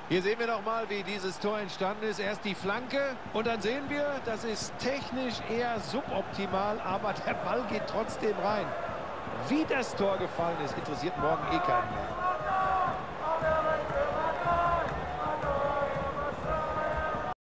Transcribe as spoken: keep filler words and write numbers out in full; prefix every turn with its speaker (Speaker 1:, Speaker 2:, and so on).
Speaker 1: Hier sehen wir noch mal, wie dieses Tor entstanden ist. Erst die Flanke und dann sehen wir, das ist technisch eher suboptimal, aber der Ball geht trotzdem rein. Wie das Tor gefallen ist, interessiert morgen eh keinen mehr.